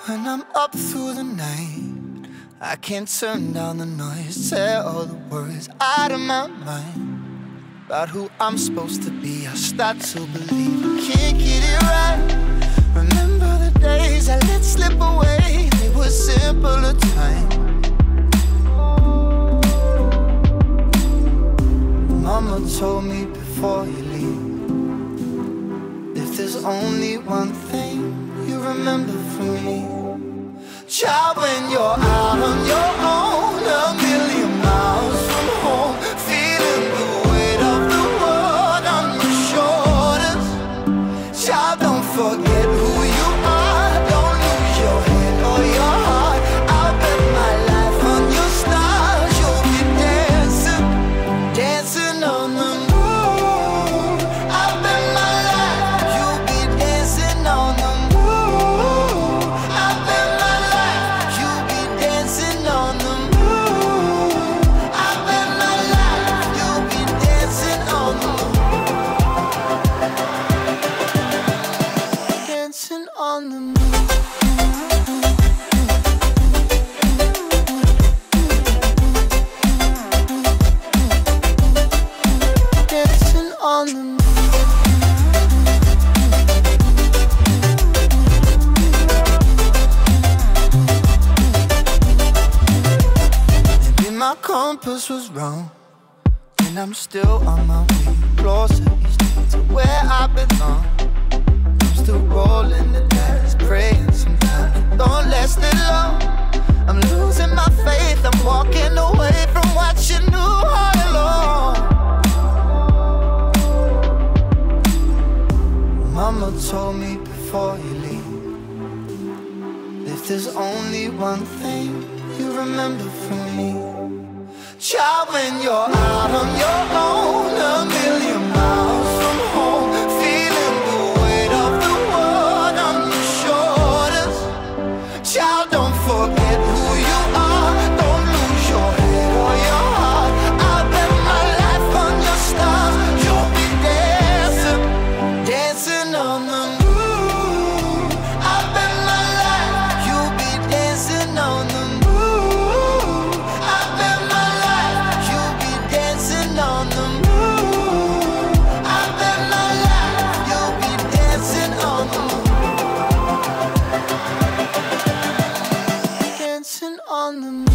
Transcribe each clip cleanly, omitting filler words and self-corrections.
When I'm up through the night, I can't turn down the noise, tear all the words out of my mind about who I'm supposed to be. I start to believe I can't get it right. Remember the days I let slip away, they were simpler times. Mama told me before you leave, if there's only one thing you remember from me, child, when you're out on your own, a million miles from home, feeling the weight of the world on your shoulders. Child, don't forget who you are, don't lose your head or your heart. I'll bet my life on your stars, you'll be dancing, dancing on the moon. I'll bet my life, you'll be dancing on the moon. I'll bet my life, you'll be dancing on the moon. I'll bet my life, you'll be dancing on the moon. Dancing on the moon. Dancing on the moon. Maybe my compass was wrong, and I'm still on my way closer each day to where I belong. I'm still rolling the dice, praying sometimes it don't last that long. I'm losing my faith, I'm walking away from what you knew all along. Mama told me before you leave, if there's only one thing you remember from me, child, when you're out on your own, a million miles from home, feeling the weight of the world on your shoulders. Child, don't forget who you are, don't lose your head or your heart. I'll bet my life on your stars, you'll be dancing, dancing on the moon. I'll bet my life, you'll be dancing on the moon. I'll bet my life, you'll be dancing on the moon. I'll bet my life, you'll be dancing on the moon. Dancing on the moon.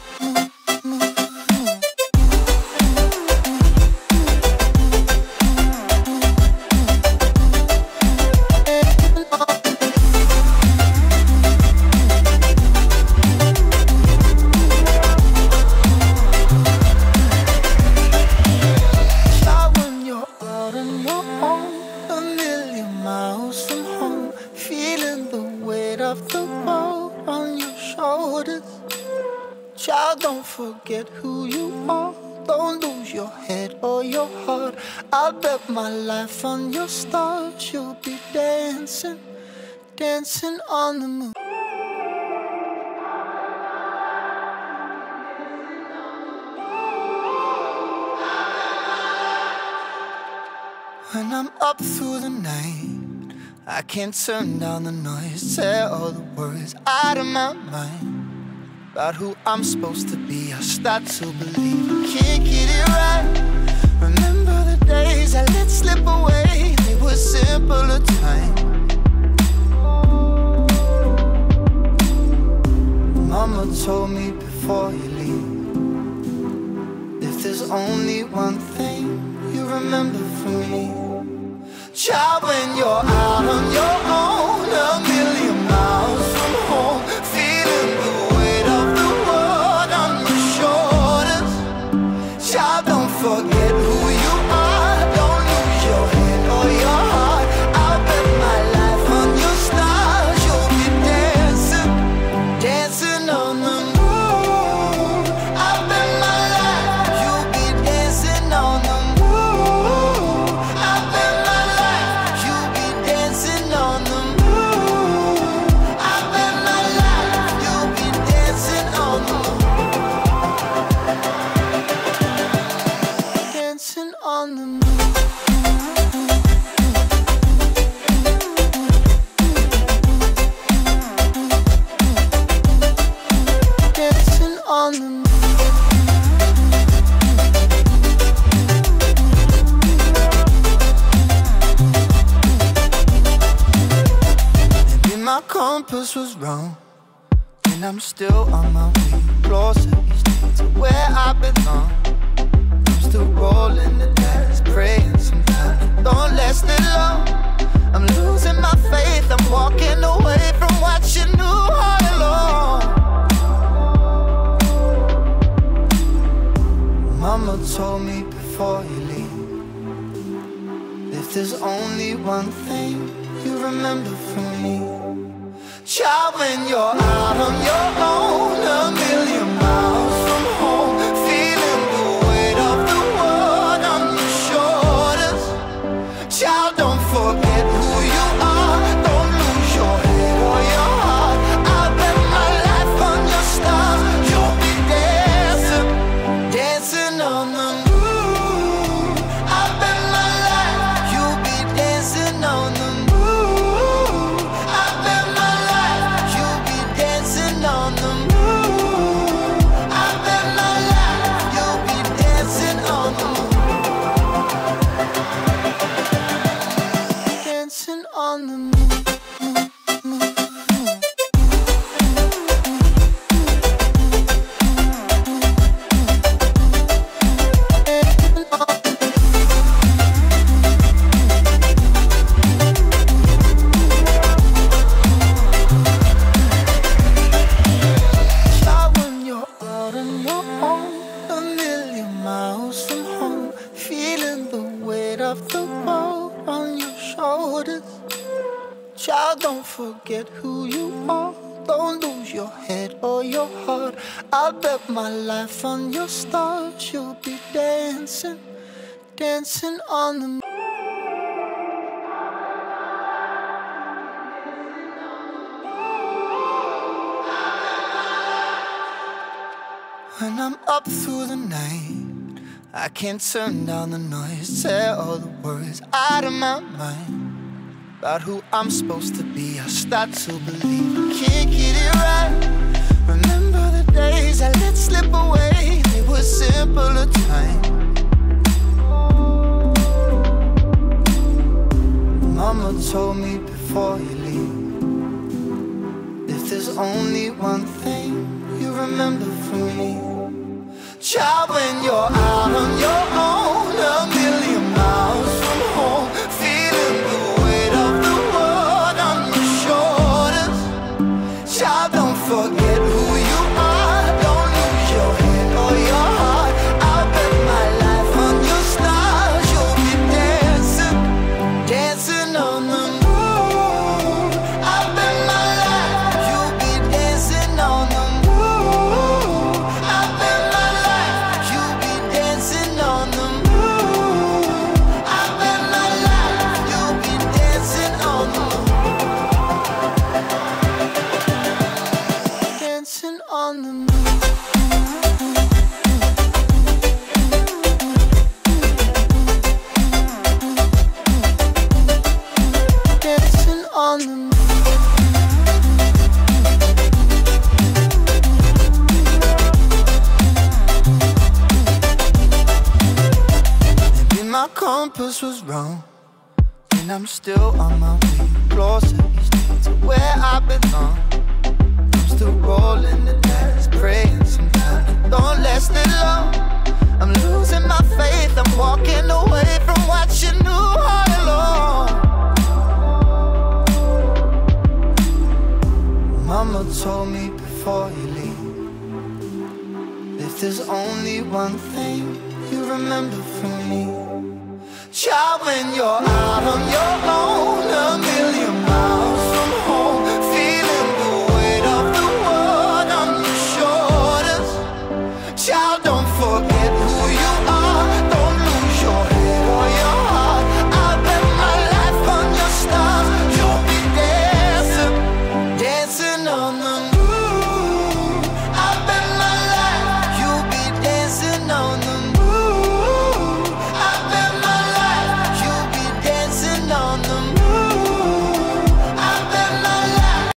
Child, when you're out on your own, a million miles from home, feeling the weight of the world on your shoulders. Child, don't forget who you are, don't lose your head or your heart. I'll bet my life on your stars, you'll be dancing, dancing on the moon. When I'm up through the night, I can't turn down the noise, tear all the words out of my mind about who I'm supposed to be. I start to believe I can't get it right. Remember the days I let slip away, they were simpler times. Mama told me before you leave, if there's only one thing you remember from me, child, when you're out on your own, a million miles from home, feeling the weight of the world on your shoulders. Child, don't forget who you are, don't lose your head or your heart. I'll bet my life on your stars, you'll be dancing, dancing on the moon. I'll bet my life, you'll be dancing on the moon. I'll bet my life, you'll be dancing on the moon. I'll bet my life, you'll be dancing on the moon. compass was wrong, and I'm still on my way closer each day to where I belong. I'm still rolling the dice, praying sometimes don't last it long. I'm losing my faith, I'm walking away from what you knew all along. Mama told me before you leave, if there's only one thing you remember from me, child, when you're out on your own, a million miles from home, feeling the weight of the world on your shoulders. Child, don't forget who you are, don't lose your head or your heart. I'll bet my life on your stars, you'll be dancing, dancing on the moon. I'll bet my life, you'll be dancing on the moon. I'll bet my life, you'll be dancing on the moon. I'll bet my life, you'll be dancing on the moon. Dancing on the moon. Child, when you're out on your own, a million miles from home, feeling the weight of the world on your shoulders. Child, don't forget who you are, don't lose your head or your heart. I'll bet my life on your stars, you'll be dancing, dancing on the moon. When I'm up through the night, I can't turn down the noise, tear all the worries out of my mind. About who I'm supposed to be, I start to believe I can't get it right. Remember the days I let slip away, they were simpler times. Mama told me before you leave, if there's only one thing you remember from me, child, when you're out on your own, a million miles from home, feeling the weight of the world on your shoulders. Child, don't forget who you are, don't lose your head or your heart. I'll bet my life on your stars, you'll be dancing, dancing on the moon. I'll bet my life, you'll be dancing on the moon. I'll bet my life, you'll be dancing on the moon. I'll bet my life, you'll be dancing on the moon. Dancing on the moon. Dancing on the moon. Maybe my compass was wrong, and I'm still on my way closer each day to where I belong. I'm still rolling the dice, praying sometimes don't last it long. I'm losing my faith, I'm walking away from what you knew all along. Mama told me before you leave, if there's only one thing you remember from me, child, when you're out on your own,